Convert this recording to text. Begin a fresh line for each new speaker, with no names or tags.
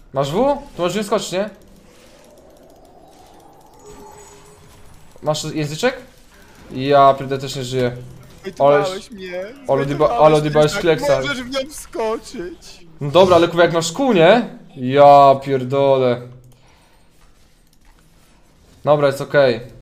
Masz W? Tu możesz wyskoczyć, nie? Masz języczek? Ja pierdolę, też nie żyję.
Zbejtowałeś mnie.
Ale odjebałeś
tak
kleksa.
możesz w nią wskoczyć.
No dobra, ale kurwa jak masz kół, nie? Ja pierdolę. Dobra, jest okej.